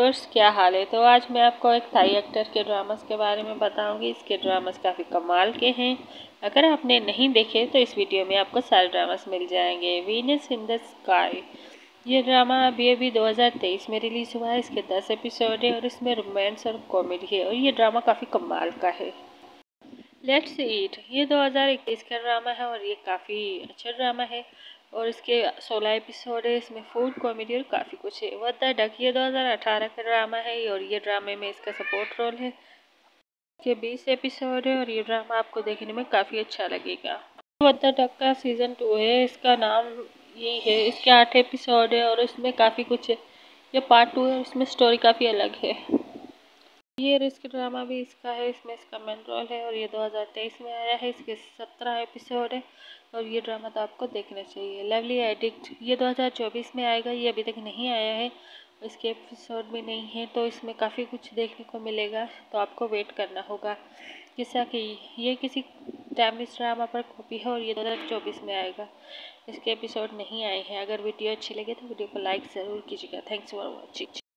Viewers, क्या हाल है। तो आज मैं आपको एक थाई एक्टर के ड्रामास के बारे में बताऊंगी। इसके ड्रामास काफ़ी कमाल के हैं। अगर आपने नहीं देखे तो इस वीडियो में आपको सारे ड्रामास मिल जाएंगे। वीनस इन द स्काई, ये ड्रामा अभी 2023 में रिलीज़ हुआ है। इसके 10 एपिसोड है और इसमें रोमांस और कॉमेडी है और ये ड्रामा काफ़ी कमाल का है। लेट्स ईट, ये 2021 का ड्रामा है और ये काफ़ी अच्छा ड्रामा है और इसके 16 एपिसोड है। इसमें फूड, कॉमेडी और काफ़ी कुछ है। व्हाट द डक, ये 2018 का ड्रामा है और ये ड्रामे में इसका सपोर्ट रोल है। इसके 20 एपिसोड है और ये ड्रामा आपको देखने में काफ़ी अच्छा लगेगा। व्हाट द डक का सीज़न 2 है, इसका नाम यही है। इसके 8 एपिसोड है और इसमें काफ़ी कुछ है। ये पार्ट 2 है और इसमें स्टोरी काफ़ी अलग है। ये रिस्क ड्रामा भी इसका है, इसमें इसका मेन रोल है और ये 2023 में आया है। इसके 17 एपिसोड है और ये ड्रामा तो आपको देखना चाहिए। लवली एडिक्ट, ये 2024 में आएगा। ये अभी तक नहीं आया है, इसके एपिसोड भी नहीं है, तो इसमें काफ़ी कुछ देखने को मिलेगा, तो आपको वेट करना होगा। जैसा कि ये किसी टाइमलेस ड्रामा पर कॉपी है और ये 2024 में आएगा। इसके एपिसोड नहीं आए हैं। अगर वीडियो अच्छी लगे तो वीडियो को लाइक ज़रूर कीजिएगा। Thanks for watching.